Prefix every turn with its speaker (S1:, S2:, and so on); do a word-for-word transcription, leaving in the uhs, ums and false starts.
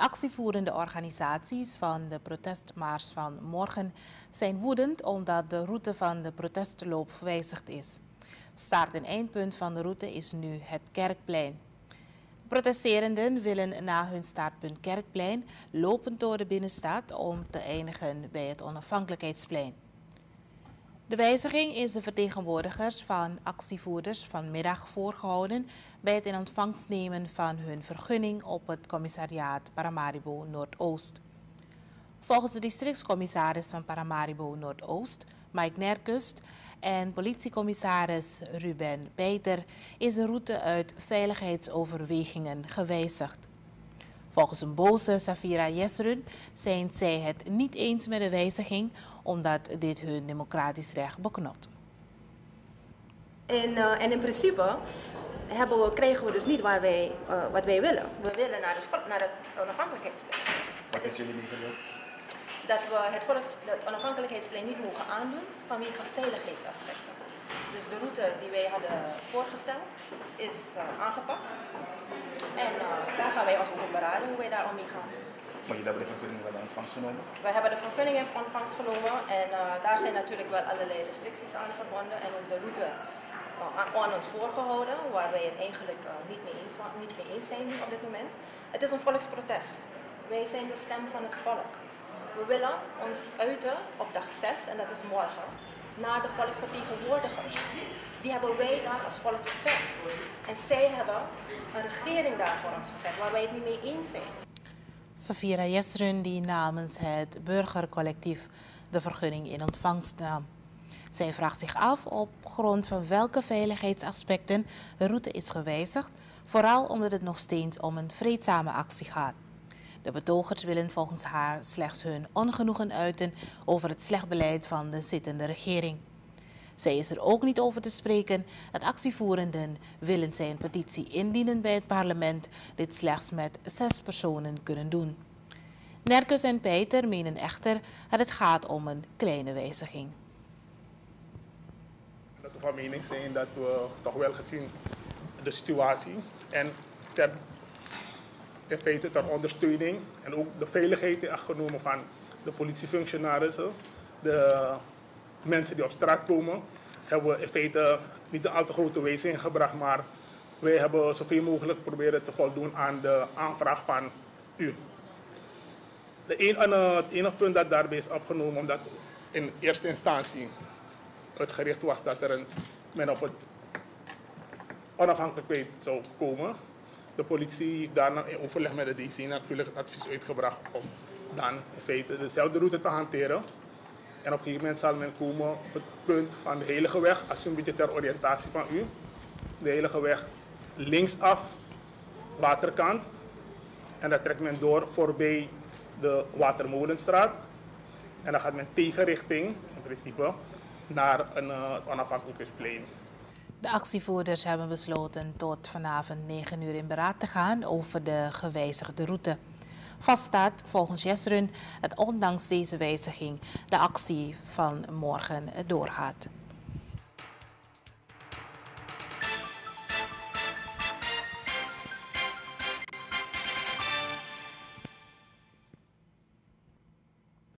S1: actievoerende organisaties van de protestmars van morgen zijn woedend omdat de route van de protestloop gewijzigd is. Start- en eindpunt van de route is nu het Kerkplein. Protesterenden willen na hun startpunt Kerkplein lopend door de binnenstad om te eindigen bij het Onafhankelijkheidsplein. De wijziging is de vertegenwoordigers van actievoerders vanmiddag voorgehouden bij het in ontvangst nemen van hun vergunning op het commissariaat Paramaribo Noordoost. Volgens de districtscommissaris van Paramaribo Noordoost, Mike Nerkust, en politiecommissaris Ruben Peiter is de route uit veiligheidsoverwegingen gewijzigd. Volgens een boze Safira Yesrun zijn zij het niet eens met de wijziging, omdat dit hun democratisch recht beknot.
S2: En, uh, en in principe hebben we, krijgen we dus niet waar wij, uh, wat wij willen. We willen naar het, naar het onafhankelijkheidsplein.
S3: Wat is jullie meegedeeld?
S2: Dat we het, volks, het onafhankelijkheidsplein niet mogen aandoen vanwege veiligheidsaspecten. Dus de route die wij hadden voorgesteld is uh, aangepast. En uh, daar gaan wij ons over beraden hoe wij daarom mee gaan.
S3: Maar jullie hebben de vergunning wel in ontvangst genomen?
S2: Wij hebben de vergunning in ontvangst genomen en uh, daar zijn natuurlijk wel allerlei restricties aan verbonden en ook de route uh, aan ons voorgehouden, waar wij het eigenlijk uh, niet, mee eens, niet mee eens zijn op dit moment. Het is een volksprotest. Wij zijn de stem van het volk. We willen ons uiten op dag zes, en dat is morgen, naar de volksvertegenwoordigers. Die hebben wij daar als volk gezet. En zij hebben een regering daar voor ons gezet, waar wij het niet mee eens zijn.
S1: Safira Yesrun, die namens het burgercollectief de vergunning in ontvangst nam. Zij vraagt zich af op grond van welke veiligheidsaspecten de route is gewijzigd, vooral omdat het nog steeds om een vreedzame actie gaat. De betogers willen volgens haar slechts hun ongenoegen uiten over het slecht beleid van de zittende regering. Zij is er ook niet over te spreken dat actievoerenden willen zij een petitie indienen bij het parlement, dit slechts met zes personen kunnen doen. Nerkes en Peiter menen echter dat het gaat om een kleine wijziging.
S4: Dat we van mening zijn dat we toch wel gezien de situatie en ter, in feite ter ondersteuning en ook de veiligheid in acht genomen van de politiefunctionarissen, de mensen die op straat komen, hebben we in feite niet een al te grote wijziging gebracht, maar wij hebben zoveel mogelijk proberen te voldoen aan de aanvraag van u. De een, het enige punt dat daarbij is opgenomen, omdat in eerste instantie het gericht was dat er een, men op het onafhankelijkheid zou komen. De politie heeft daarna in overleg met de D C natuurlijk het advies uitgebracht om dan in feite dezelfde route te hanteren. En op een gegeven moment zal men komen op het punt van de Heilige Weg, als een beetje ter oriëntatie van u. De Heilige Weg linksaf, waterkant. En dan trekt men door voorbij de Watermolenstraat. En dan gaat men tegenrichting, in principe, naar een uh, onafhankelijkheidsplein.
S1: De actievoerders hebben besloten tot vanavond negen uur in beraad te gaan over de gewijzigde route. Vaststaat volgens Yesrun dat ondanks deze wijziging de actie van morgen doorgaat.